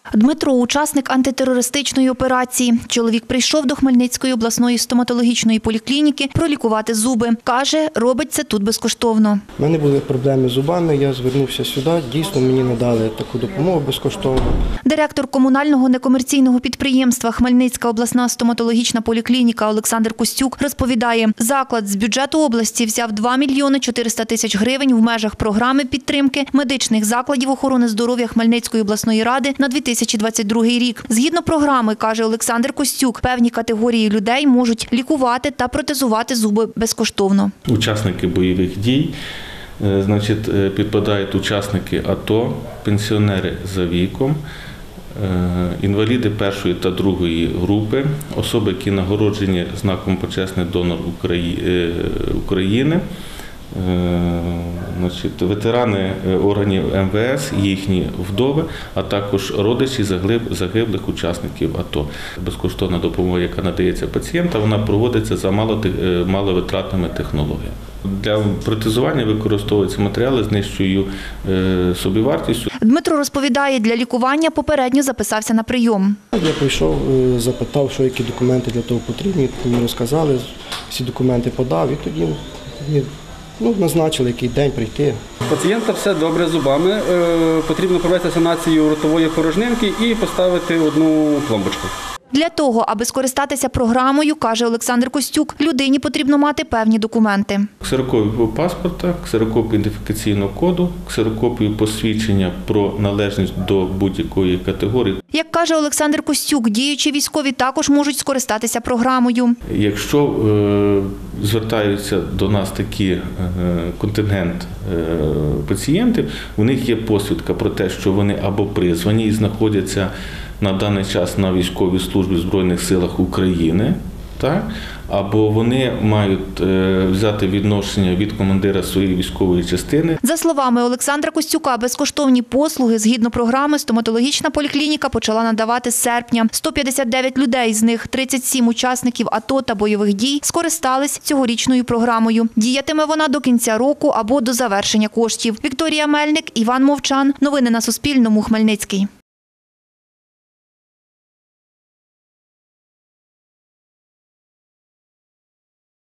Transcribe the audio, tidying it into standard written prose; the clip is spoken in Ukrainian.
Дмитро – учасник антитерористичної операції. Чоловік прийшов до Хмельницької обласної стоматологічної поліклініки пролікувати зуби. Каже, робить це тут безкоштовно. У мене були проблеми з зубами, я звернувся сюди, дійсно мені надали таку допомогу безкоштовно. Директор комунального некомерційного підприємства Хмельницька обласна стоматологічна поліклініка Олександр Костюк розповідає, заклад з бюджету області взяв 2 мільйони 400 тисяч гривень в межах програми підтримки медичних закладів охорони здоров'я Хмельницької обласної ради на 2022 рік. Згідно програми, каже Олександр Костюк, певні категорії людей можуть лікувати та протезувати зуби безкоштовно. Учасники бойових дій, підпадають учасники АТО, пенсіонери за віком, інваліди першої та другої групи, особи, які нагороджені знаком «Почесний донор України», ветерани органів МВС, їхні вдови, а також родичі загиблих учасників АТО. Безкоштовна допомога, яка надається пацієнтам, вона проводиться за маловитратними технологіями. Для протезування використовуються матеріали з нижчою собівартістю. Дмитро розповідає, для лікування попередньо записався на прийом. Я прийшов, запитав, що які документи для того потрібні, мені розказали, всі документи подав і тоді назначили, який день прийти. У пацієнта все добре з зубами, потрібно провести санацію ротової порожнинки і поставити одну пломбочку. Для того, аби скористатися програмою, каже Олександр Костюк, людині потрібно мати певні документи. Ксерокопію паспорта, ксерокопію ідентифікаційного коду, ксерокопію посвідчення про належність до будь-якої категорії. Як каже Олександр Костюк, діючі військові також можуть скористатися програмою. Якщо звертаються до нас такий контингент пацієнтів, у них є посвідка про те, що вони або призвані і знаходяться на даний час на військовій службі в Збройних силах України, або вони мають взяти відношення від командира своєї військової частини. За словами Олександра Костюка, безкоштовні послуги згідно програми стоматологічна поліклініка почала надавати з серпня. 159 людей, з них 37 учасників АТО та бойових дій, скористались цьогорічною програмою. Діятиме вона до кінця року або до завершення коштів. Вікторія Мельник, Іван Мовчан. Новини на Суспільному. Хмельницький.